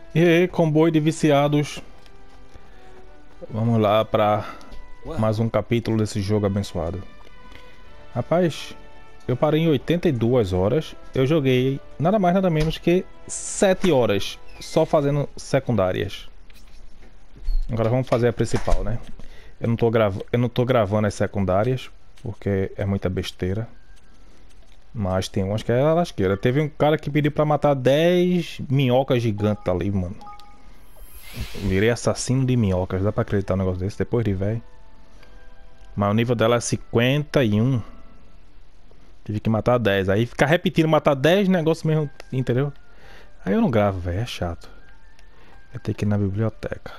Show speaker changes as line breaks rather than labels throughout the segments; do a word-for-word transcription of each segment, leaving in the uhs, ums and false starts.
E aí, comboio de viciados. Vamos lá para mais um capítulo desse jogo abençoado. Rapaz, eu parei em oitenta e duas horas. Eu joguei nada mais nada menos que sete horas só fazendo secundárias. Agora vamos fazer a principal, né? Eu não tô, grava... eu não tô gravando as secundárias porque é muita besteira. Mas tem umas que é lasqueira. Teve um cara que pediu pra matar dez minhocas gigantes ali, mano. Virei assassino de minhocas. Dá pra acreditar um negócio desse depois de velho? Mas o nível dela é cinquenta e um. Tive que matar dez. Aí ficar repetindo matar dez negócios mesmo, entendeu? Aí eu não gravo, velho. É chato. Eu tenho que ir na biblioteca.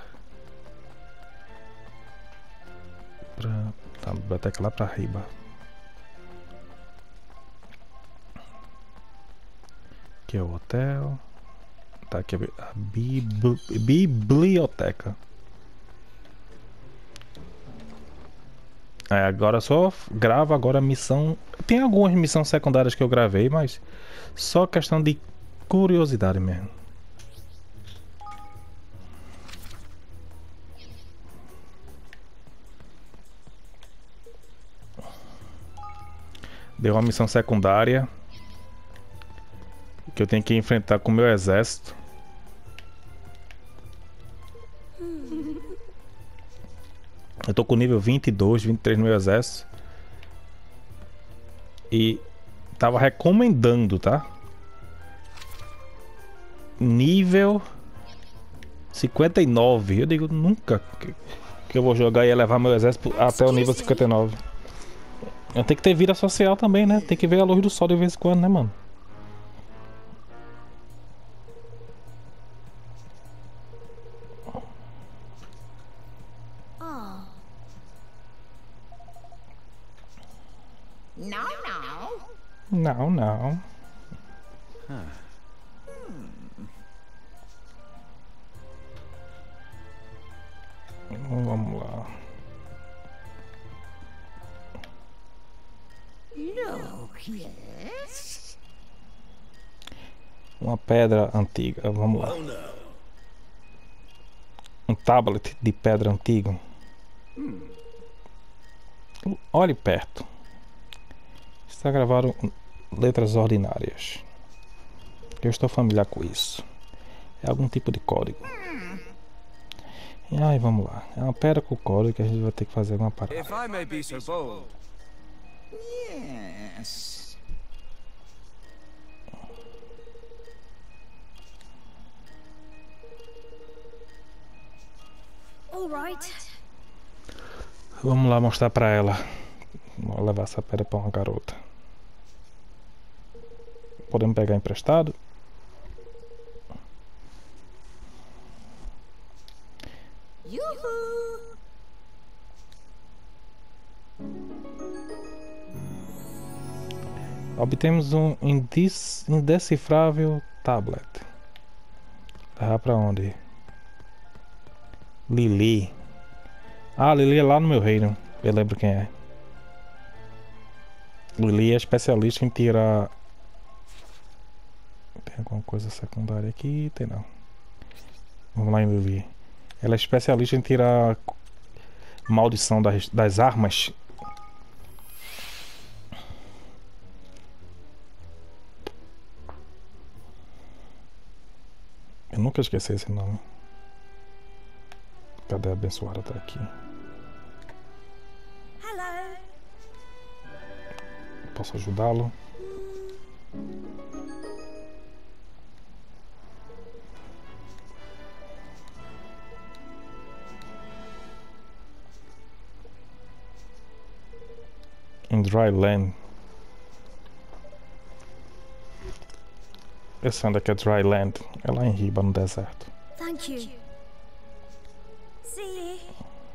Pra... Tá, a biblioteca lá pra riba. Aqui é o hotel. Tá aqui a bibli... biblioteca. É, agora só gravo agora a missão. Tem algumas missões secundárias que eu gravei, mas só questão de curiosidade mesmo. Deu uma missão secundária que eu tenho que enfrentar com o meu exército. Eu tô com o nível vinte e dois, vinte e três no meu exército. E tava recomendando, tá? Nível cinquenta e nove. Eu digo nunca que, que eu vou jogar e levar meu exército até o nível cinquenta e nove. Eu tenho que ter vida social também, né? Tem que ver a luz do sol de vez em quando, né, mano?
Não, não.
Não, não. Vamos lá.
Look, yes.
Uma pedra antiga. Vamos lá. Um tablet de pedra antigo. Olhe perto. Está gravado letras ordinárias. Eu estou familiar com isso. É algum tipo de código. E aí, vamos lá. É uma pedra com código que a gente vai ter que fazer uma parada.
If I may be so bold.
Yes.
All right.
Vamos lá mostrar pra ela. Vou levar essa pedra pra uma garota. Podemos pegar emprestado?
Yoo-hoo.
Obtemos um indis- indecifrável tablet. Levar pra onde? Lili. Ah, Lili é lá no meu reino. Eu lembro quem é. Lili é especialista em tirar... Tem alguma coisa secundária aqui? Tem não. Vamos lá em Lili. Ela é especialista em tirar maldição das, das armas. Eu nunca esqueci esse nome. Cadê a abençoada? Tá aqui.
Hello.
Posso ajudá-lo? Em Dry Land. Eu sei onde é que é Dry Land. É lá em Riba, no deserto.
Thank you. See you.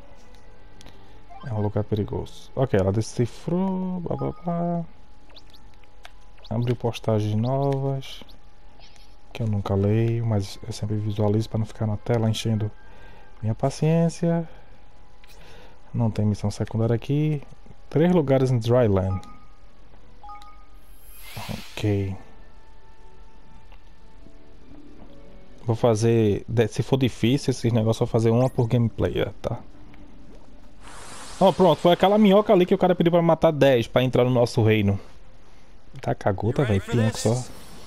É um lugar perigoso. Ok, ela decifrou. Blá, blá, blá. Abriu postagens novas. Que eu nunca leio, mas eu sempre visualizo para não ficar na tela enchendo minha paciência. Não tem missão secundária aqui. Três lugares em Dryland. Ok. Vou fazer... Se for difícil, esses negócios, vou fazer uma por gameplay, tá? Ó, pronto. Foi aquela minhoca ali que o cara pediu pra matar dez pra entrar no nosso reino. Tá cagota, velho. Pianco só.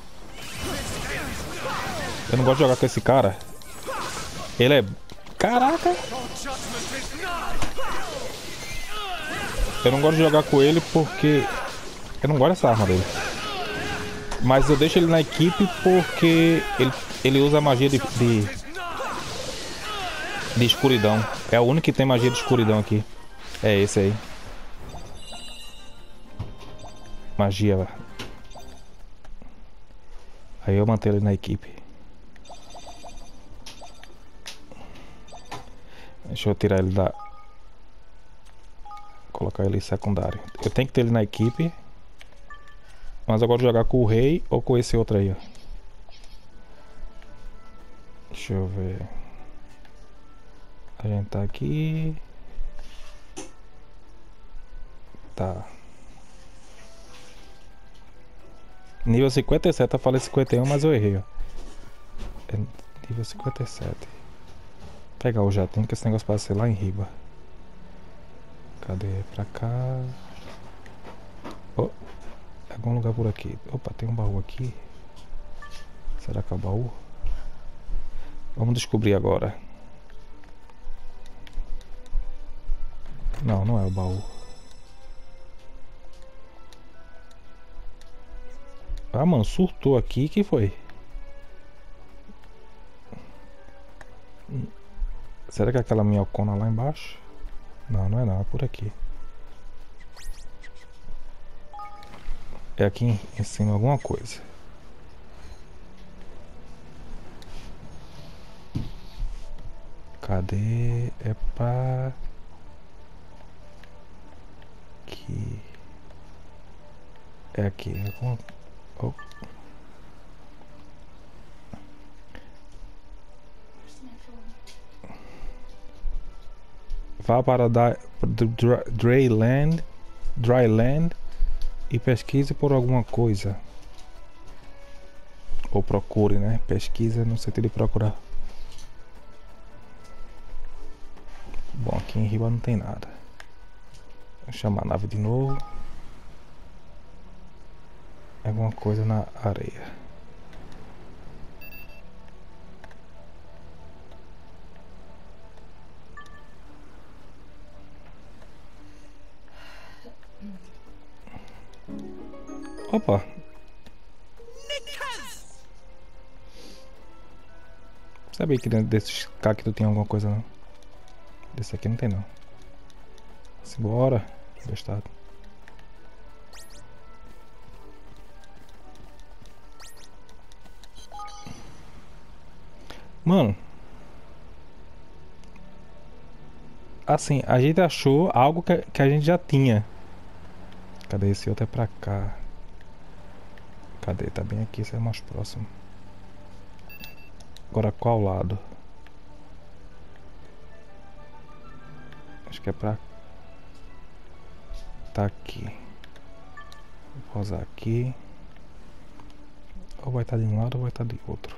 Eu não gosto de jogar com esse cara. Ele é... Caraca! Eu não gosto de jogar com ele porque... Eu não gosto dessa arma dele. Mas eu deixo ele na equipe porque ele, ele usa magia de, de... de escuridão. É o único que tem magia de escuridão aqui. É esse aí. Magia, velho. Aí eu mantenho ele na equipe. Deixa eu tirar ele da... Colocar ele em secundário. Eu tenho que ter ele na equipe. Mas eu gosto de jogar com o rei ou com esse outro aí, ó. Deixa eu ver. A gente tá aqui. Tá. Nível cinquenta e sete, eu falei cinquenta e um, mas eu errei, ó. É nível cinquenta e sete. Vou pegar o jatinho, que esse negócio pode ser lá em riba. Cadê? Pra cá. Oh, algum lugar por aqui. Opa, tem um baú aqui. Será que é o baú? Vamos descobrir agora. Não, não é o baú. Ah, mano, surtou aqui. Que foi? Será que é aquela minhocona lá embaixo? Não, não é não, é por aqui. É aqui em, em cima alguma coisa. Cadê? É pra... Aqui. É aqui. É alguma... Oh. Vá para da, Dryland, Dryland e pesquise por alguma coisa. Ou procure, né? Pesquisa no sentido de procurar. Bom, aqui em riba não tem nada. Vou chamar a nave de novo. Alguma coisa na areia. Opa! Sabia que dentro desses cactos tinha alguma coisa, não? Desse aqui não tem, não. Simbora, bestado. Mano, assim, a gente achou algo que, que a gente já tinha. Cadê esse outro? É pra cá. Cadê? Tá bem aqui, esse é mais próximo. Agora qual lado? Acho que é pra... Tá aqui. Vou pausar aqui. Ou vai estar de um lado ou vai estar de outro.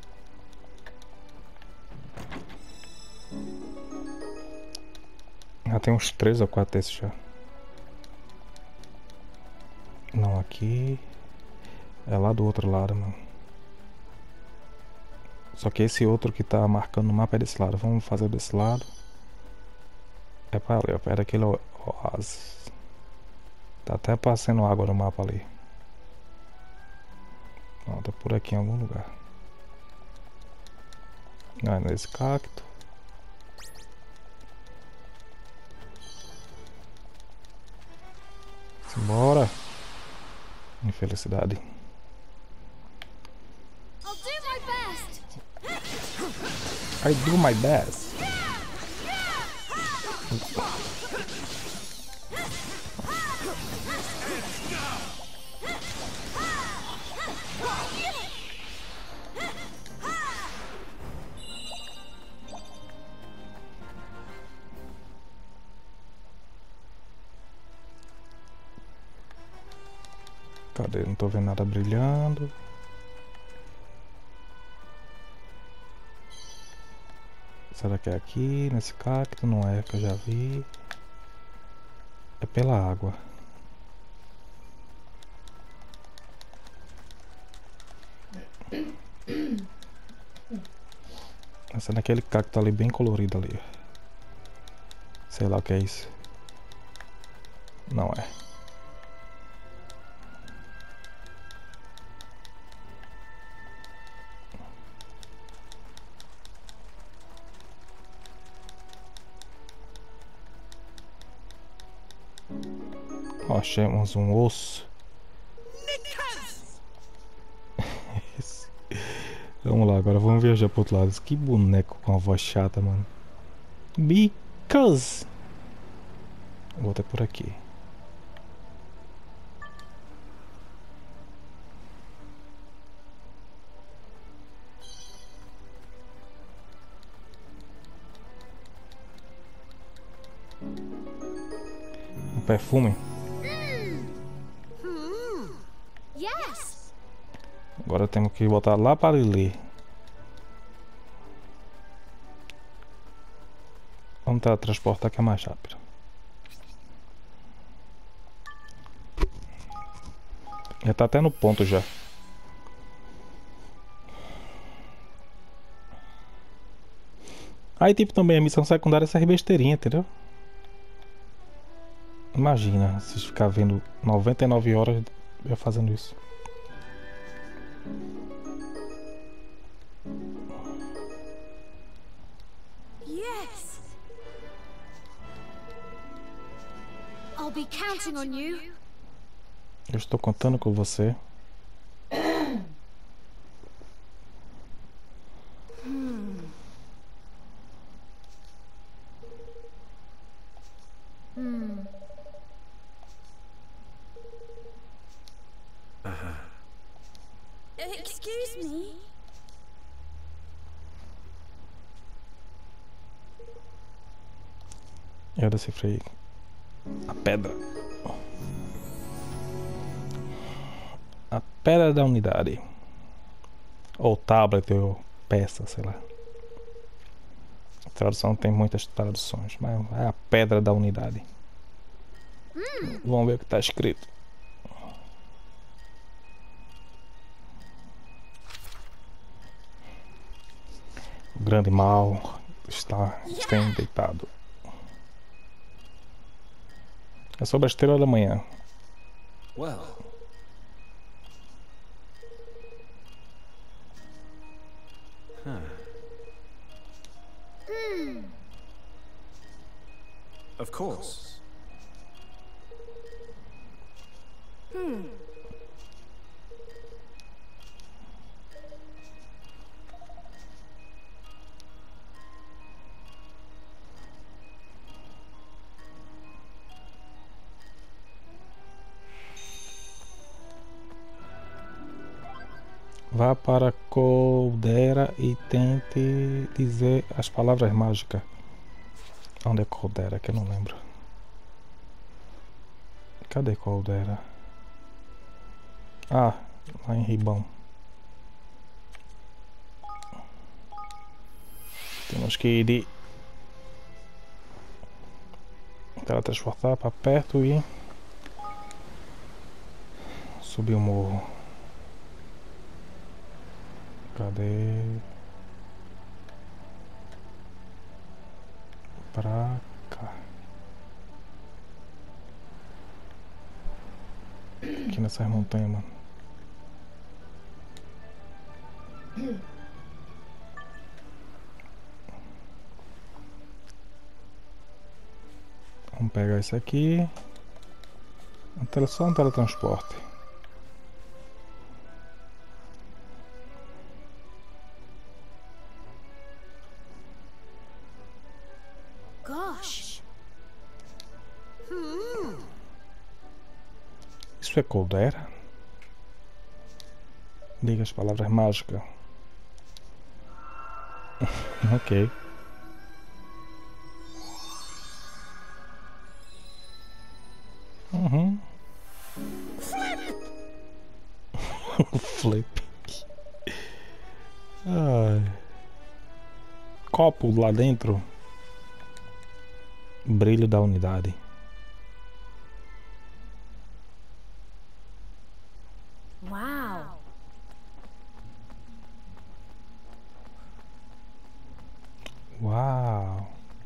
Já tem uns três ou quatro desses já. Não, aqui é lá do outro lado, mano. Só que esse outro que tá marcando no mapa é desse lado. Vamos fazer desse lado. É pra ali, ó, perto daquele oásis. Tá até passando água no mapa ali. Ó, tá por aqui em algum lugar. Não é nesse cacto. Simbora. Infelicidade. I do my best. Cadê? Não tô vendo nada brilhando. Será que é aqui, nesse cacto? Não é, que eu já vi. É pela água. Essa é naquele cacto ali, bem colorido ali. Sei lá o que é isso. Não é. Ó, achamos um osso. Vamos lá, agora vamos viajar pro outro lado. Que boneco com a voz chata, mano. Because. Vou até por aqui. Um perfume.
Yes.
Agora temos que botar lá para Lili. Vamos transportar que é mais rápido. Já tá até no ponto já. Aí tipo também a missão secundária é essa besteirinha, entendeu? Imagina, se ficar vendo noventa e nove horas eu fazendo isso.
Yes. I'll be counting on you.
Eu estou contando com você.
Hmm. Hmm. Excuse me.
Eu decifrei a pedra. A pedra da unidade. Ou tablet, ou peça, sei lá. A tradução tem muitas traduções, mas é a pedra da unidade. Hum. Vamos ver o que está escrito. O grande mal está, está deitado. É sobre a estrela da manhã.
Well. Huh.
Hmm.
Of course.
Hmm.
Vá para a Caldera e tente dizer as palavras mágicas. Onde é Caldera? Que eu não lembro. Cadê Caldera? Ah, lá em Ribão. Temos que ir de teletransportar para perto e subir o morro. Cadê? Pra cá. Aqui nessas montanhas, mano. Vamos pegar esse aqui. Só um teletransporte.
Gosh. Hmm.
Isso é Caldera? Diga as palavras mágicas. Ok. Uhum. Flip. Ai. copo lá dentro. Brilho da unidade.
Wow.
Uau.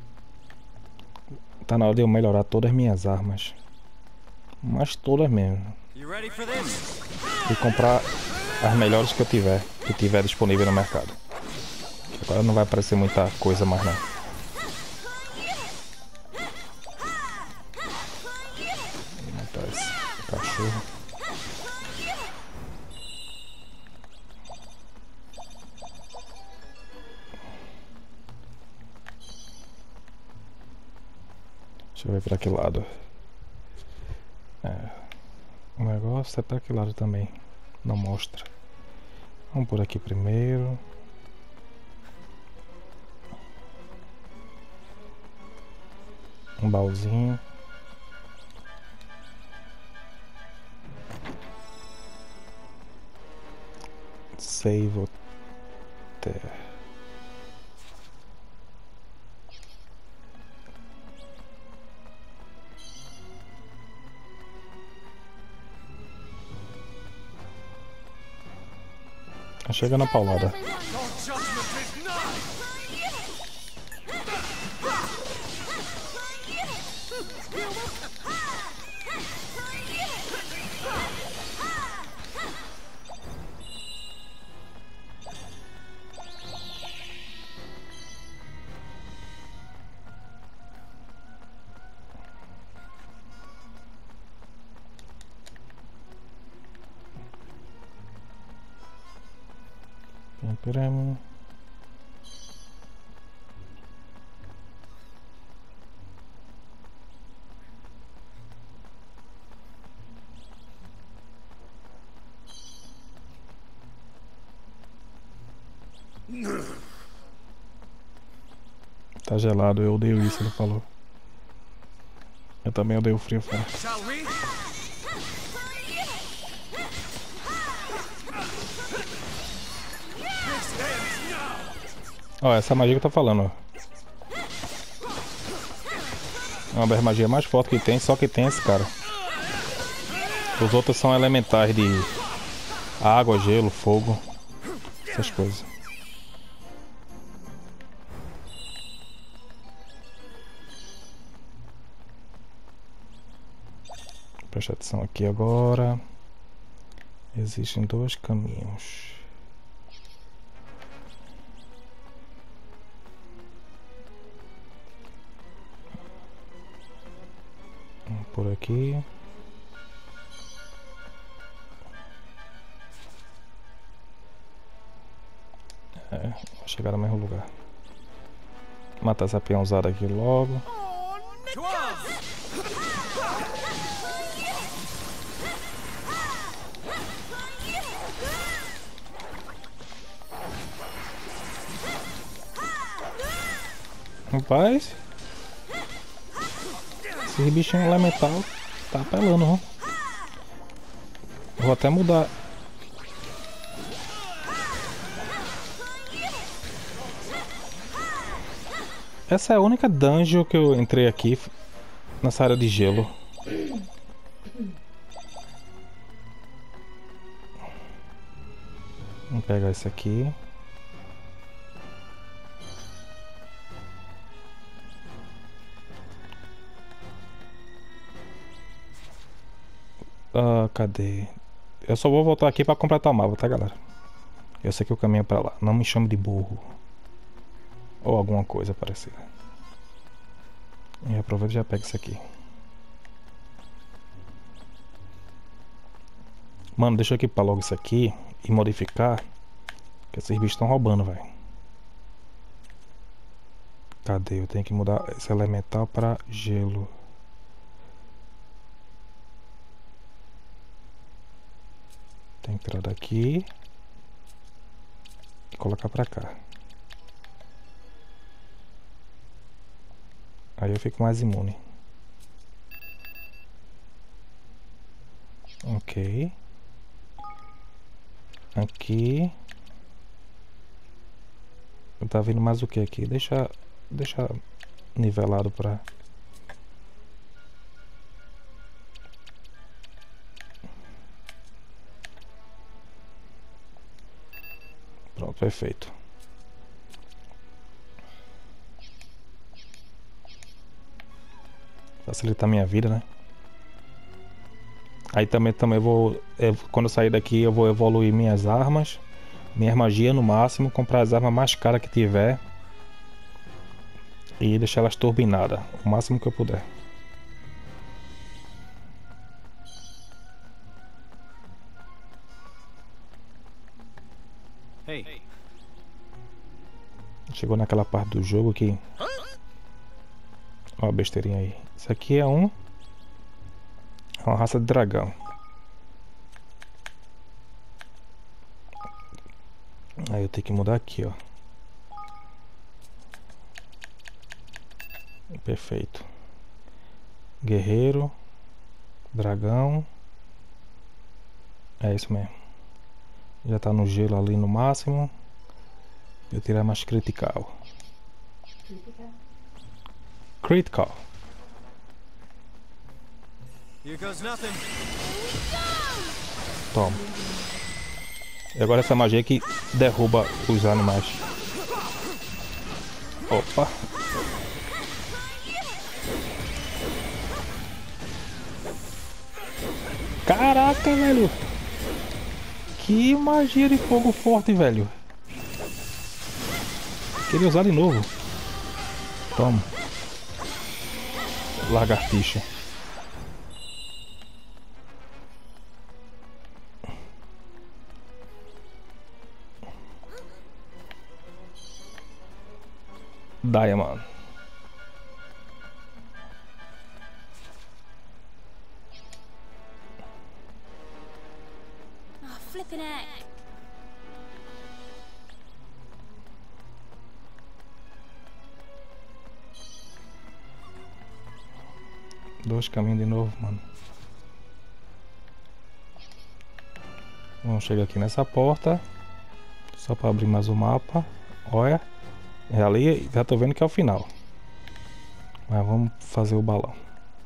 Tá na hora de eu melhorar todas as minhas armas. Mas todas mesmo.
You ready for this?
E comprar as melhores que eu tiver. Que tiver disponível no mercado. Agora não vai aparecer muita coisa mais não. Vou matar esse cachorro. Deixa eu ver pra que lado. É, o negócio é pra que lado também. Não mostra. Vamos por aqui primeiro. Um baúzinho. Save hotel. Chega na paulada.
Your judgment is nigh!
Temperamos. Tá gelado, eu odeio isso, ele falou. Eu também odeio o frio forte.
Shall we?
Ó, essa magia que eu tô falando, ó. É uma das magias mais fortes que tem, só que tem esse cara. Os outros são elementais de água, gelo, fogo, essas coisas. Presta atenção aqui agora. Existem dois caminhos. Um por aqui. É, vou chegar no mesmo lugar. Matar essa peãozada aqui logo.
To us!
Rapaz, esse bichinho elemental tá apelando, ó. Vou até mudar. Essa é a única dungeon que eu entrei aqui nessa área de gelo. Vamos pegar esse aqui. Ah, cadê? Eu só vou voltar aqui pra completar o mapa, tá, galera? Eu sei que o caminho é pra lá. Não me chame de burro. Ou alguma coisa parecida. E aproveita e já pega isso aqui. Mano, deixa eu equipar logo isso aqui e modificar. Que esses bichos estão roubando, velho. Cadê? Eu tenho que mudar esse elemental pra gelo. Tem que tirar daqui e colocar pra cá. Aí eu fico mais imune. Ok. Aqui. Tá vindo mais o que aqui? Deixa, deixa nivelado pra... Pronto, perfeito. Facilitar minha vida, né? Aí também, também vou... Eu, quando eu sair daqui eu vou evoluir minhas armas. Minha magia no máximo. Comprar as armas mais caras que tiver. E deixar elas turbinadas. O máximo que eu puder.
Hey.
Chegou naquela parte do jogo que... Ó a besteirinha aí. Isso aqui é um... É uma raça de dragão. Aí eu tenho que mudar aqui, ó. Perfeito. Guerreiro. Dragão. É isso mesmo. Já tá no gelo ali no máximo. Eu tirar mais critical. Critical.
Here goes nothing.
Toma. E agora essa magia que derruba os animais. Opa. Caraca, velho. Que magia de fogo forte, velho. Queria usar de novo. Toma. Lagartixa. Diamond.
Oh, flippin' heck.
Dois caminhos de novo, mano. Vamos chegar aqui nessa porta. Só para abrir mais o mapa. Olha. É ali, já tô vendo que é o final. Mas vamos fazer o balão.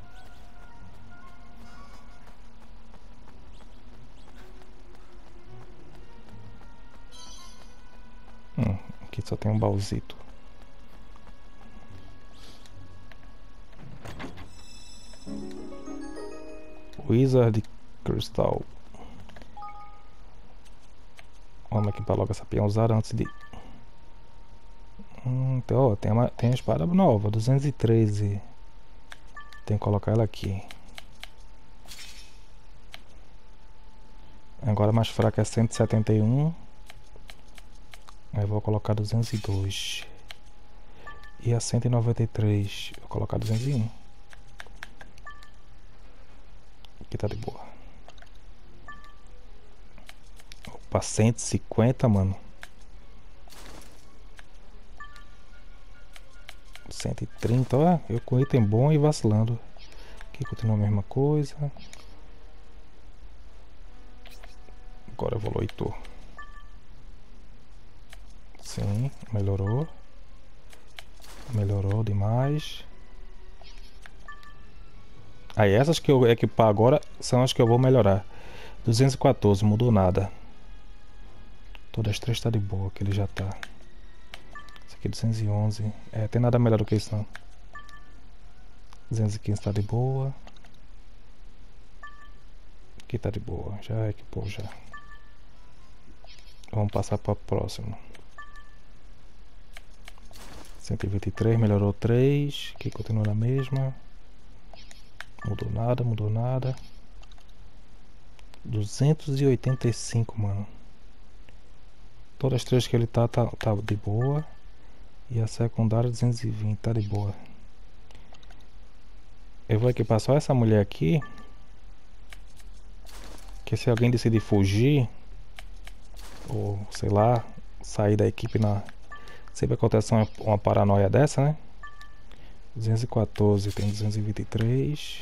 Hum, aqui só tem um baúzito. Wizard Crystal. Vamos aqui para logo essa peãozada antes de... Hum, então, ó, tem, uma, tem a espada nova, duzentos e treze. Tem que colocar ela aqui. Agora a mais fraca é cento e setenta e um. Aí eu vou colocar duzentos e dois. E a cento e noventa e três eu vou colocar duzentos e um. Aqui tá de boa. Opa, cento e cinquenta, mano. cento e trinta, ó, eu com item bom e vacilando. Aqui continua a mesma coisa. Agora evolui tu. Sim, melhorou. Melhorou demais. Aí essas que eu equipar agora são as que eu vou melhorar. duzentos e quatorze, mudou nada. Todas as três tá de boa, que ele já tá. Aqui duzentos e onze. É, tem nada melhor do que isso não. duzentos e quinze tá de boa. Aqui tá de boa. Já equipou já. Vamos passar para o próximo. cento e vinte e três, melhorou três. Aqui continua na mesma. Mudou nada, mudou nada. duzentos e oitenta e cinco, mano. Todas as três que ele tá, tá, tá de boa. E a secundária duzentos e vinte, tá de boa. Eu vou equipar só essa mulher aqui. Que se alguém decidir fugir, ou sei lá, sair da equipe na... Sempre acontece uma, uma paranoia dessa, né? duzentos e quatorze, tem duzentos e vinte e três.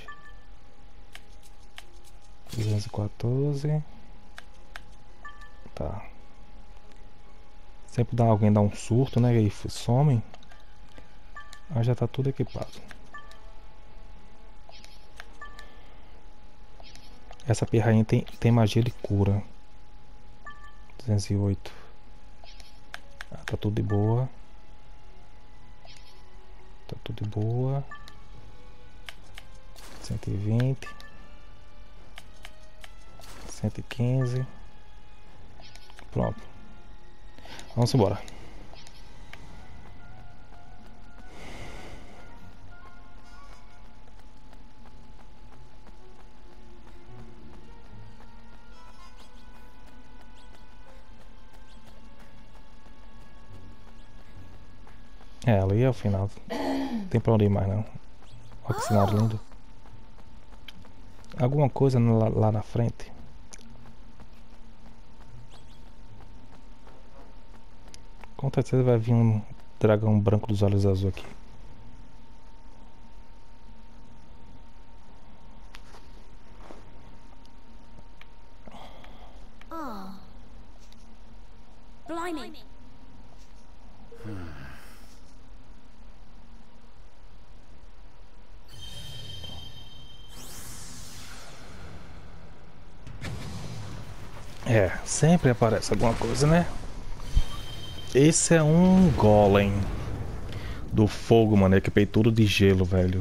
duzentos e quatorze. Tá. Sempre dá alguém dá um surto, né? E some. Aí já tá tudo equipado. Essa pirrainha tem, tem magia de cura. duzentos e oito. Ah, tá tudo de boa. Tá tudo de boa. cento e vinte. cento e quinze. Pronto. Vamos embora. É, ali é o final. Não tem pra onde ir mais não. Olha que cenário lindo. Alguma coisa lá, lá na frente. Com certeza vai vir um dragão branco dos olhos azuis aqui.
Oh. Blimey.
É, sempre aparece alguma coisa, né? Esse é um golem do fogo, mano. É que peitudo de gelo, velho.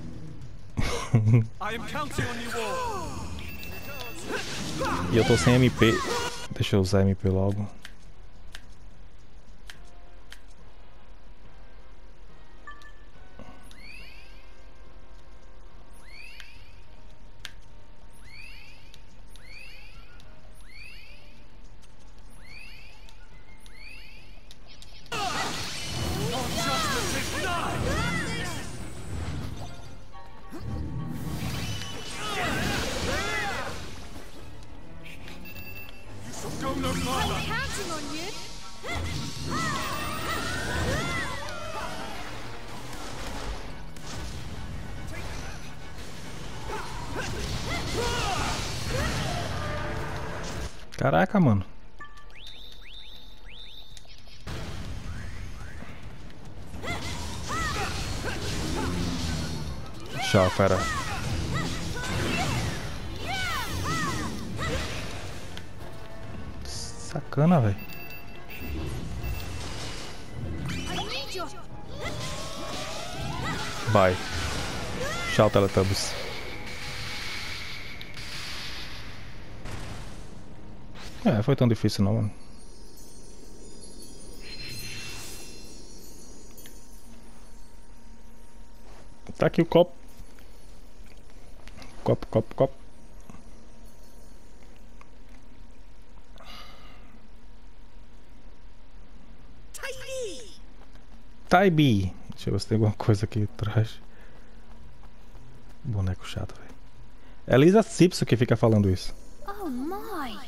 I am counting on you all.
E eu tô sem M P. Deixa eu usar M P logo.
Go no farther.
Counting on you.
Caraca, mano. Tchau, fera. Sacana, velho.
I need your.
Vai. Tchau, Teletubbies. É, foi tão difícil não, mano. Tá aqui o copo. Copo, copo, copo. Taibi. Deixa eu ver se tem alguma coisa aqui atrás. Boneco chato, velho. É Lisa Simpson que fica falando isso.
Oh my.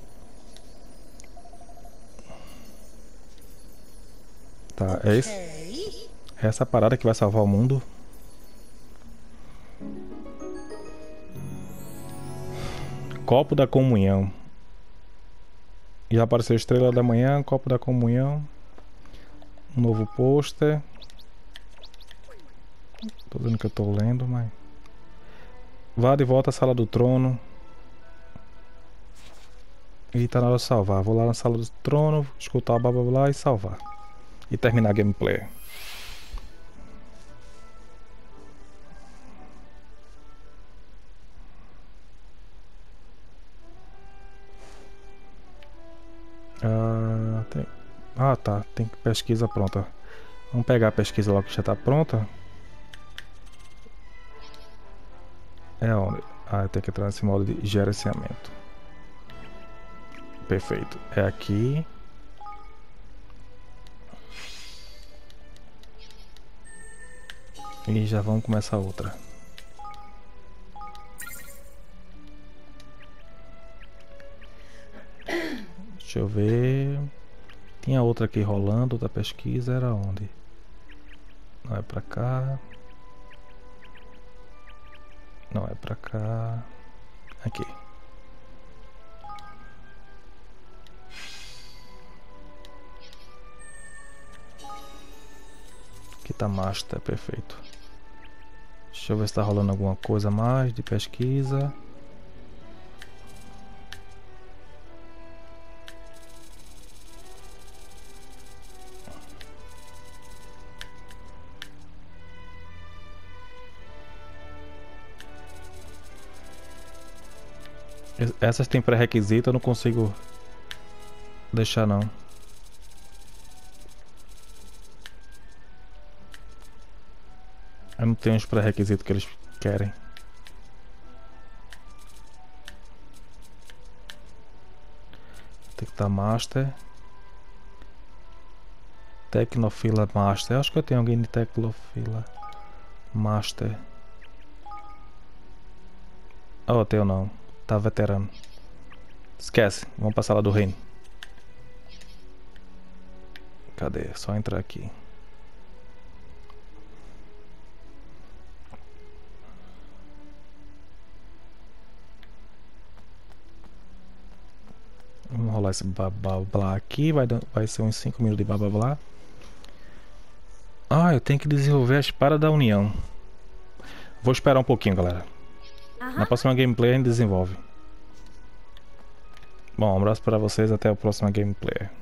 Tá, é isso. É essa parada que vai salvar o mundo. Copo da comunhão. Já apareceu Estrela da Manhã, Copo da Comunhão. Um novo pôster. Tô dizendo que eu tô lendo, mas... Vá de volta à Sala do Trono. E tá na hora de salvar. Vou lá na Sala do Trono, escutar blá blá blá e salvar. E terminar a gameplay. Ah, tem... ah tá, tem pesquisa pronta. Vamos pegar a pesquisa logo que já tá pronta. É onde? Ah, tem que entrar nesse modo de gerenciamento. Perfeito. É aqui. E já vamos começar outra. Deixa eu ver. Tinha outra aqui rolando, outra pesquisa. Era onde? Não é pra cá. Não é pra cá. Aqui. Aqui tá Master, perfeito. Deixa eu ver se tá rolando alguma coisa a mais de pesquisa. Essas tem pré-requisito, eu não consigo deixar não. Eu não tenho os pré-requisitos que eles querem. Tem que estar Master. Tecnofila Master. Eu acho que eu tenho alguém de Tecnofila Master. Oh, tenho não. Tá veterano. Esquece. Vamos passar lá do reino. Cadê? Só entrar aqui. Vamos rolar esse blá blá blá aqui. Vai, vai ser uns cinco minutos de blá blá blá. Ah, eu tenho que desenvolver a espada da união. Vou esperar um pouquinho, galera. Na próxima gameplay a gente desenvolve. Bom, um abraço para vocês. Até a próxima gameplay.